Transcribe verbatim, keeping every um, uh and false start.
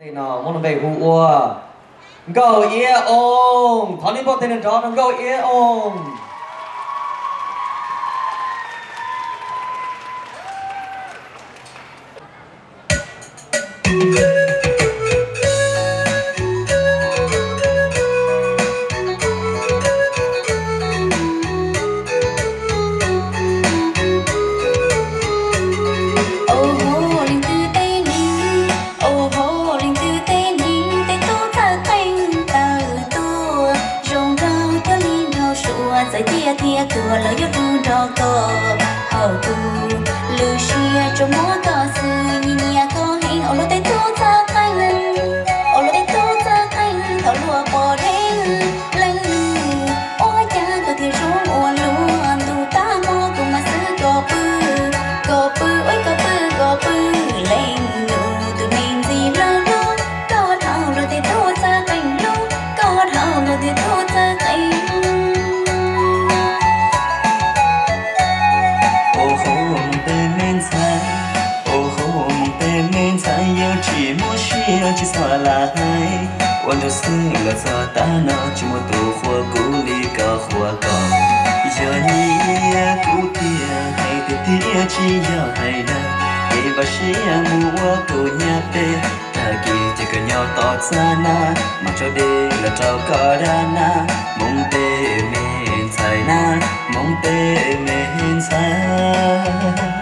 thì nó muốn về hù ua go yeah on thằng đi bộ tên nó go yeah on giải tia tia cửa lời yêu thương đó có hậu tu lưu xia cho múa có sự nhìn nhà có hình ở lối tay thu ta canh ở lối tay thu ta canh thảo lúa bò đen lên ôi cha tôi thì rong ôn luôn tu ta mò cùng mà xứ gò bư gò bư ôi gò bư gò bư lên nụ tụi mình gì lo lo có thảo lối tay thu ta canh luôn có thảo lối tay thu ta canh chỉ muốn chia chỉ sợ là hai quan cho sinh là sợ ta nó chỉ một tổ khoa cũ đi cả khoa còn giờ nhia cũ tia hay tia tia chỉ giờ hay là để bà xia mua cô nhà tê ta kia chỉ cần nhau tọt xa na mà cho đi là trao cả đa na mong tê mến sai na mong tê mến sai